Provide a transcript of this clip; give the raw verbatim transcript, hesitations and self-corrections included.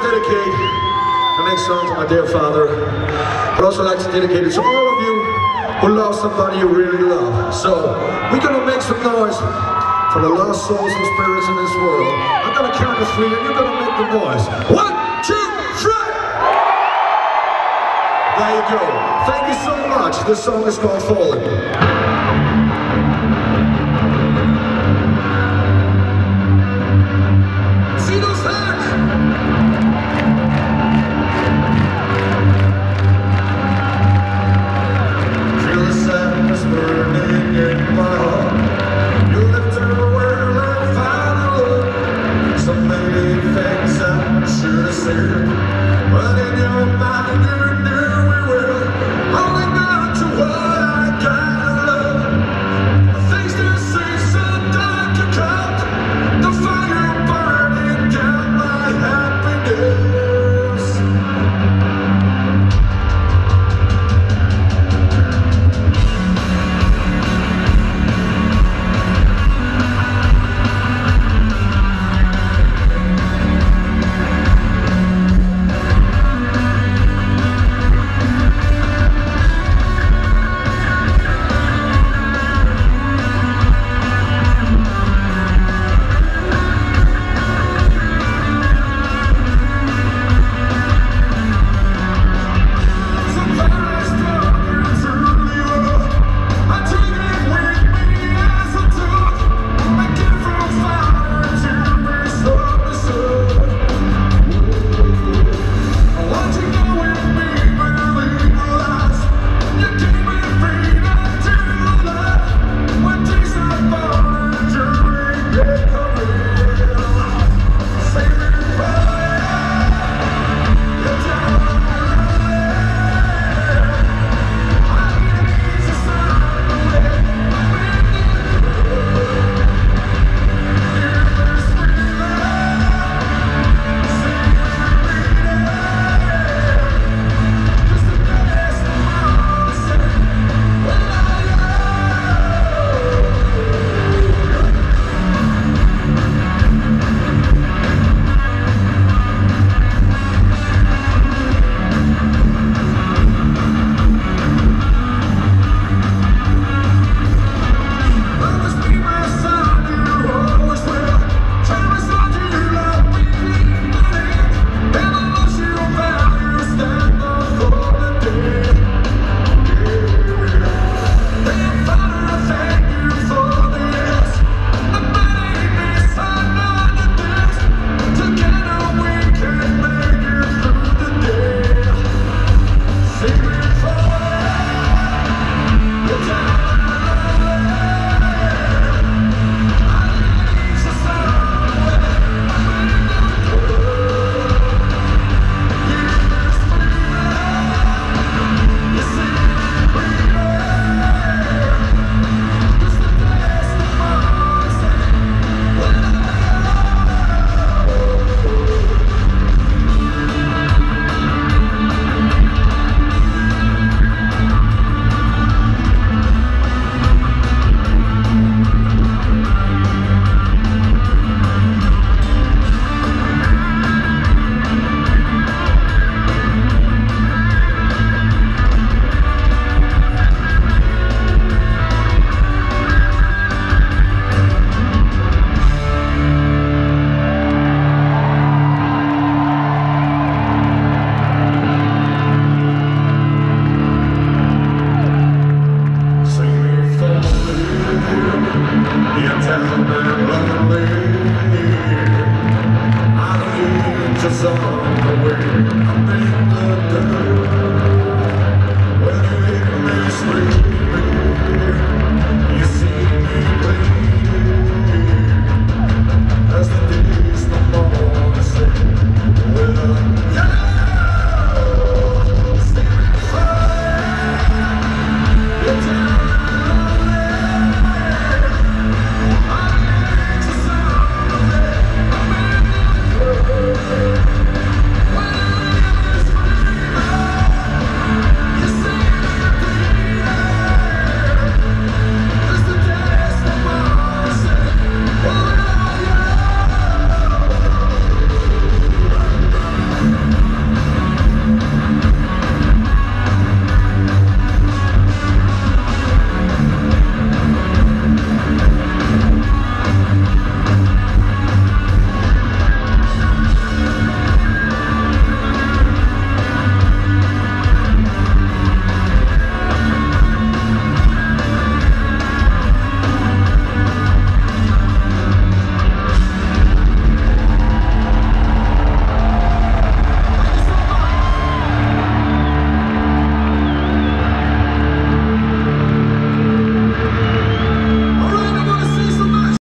dedicate the next song to my dear father, but also like to dedicate it to all of you who love somebody you really love. So we're gonna make some noise for the lost souls and spirits in this world. I'm gonna count to three and you're gonna make the noise. One, two, three! There you go. Thank you so much. This song is called Falling. But in your mind you knew we were holding on to what I gotta love. Things that seem so dark to come, the fire burning down my happiness. Just on the way, I'm in the dirt.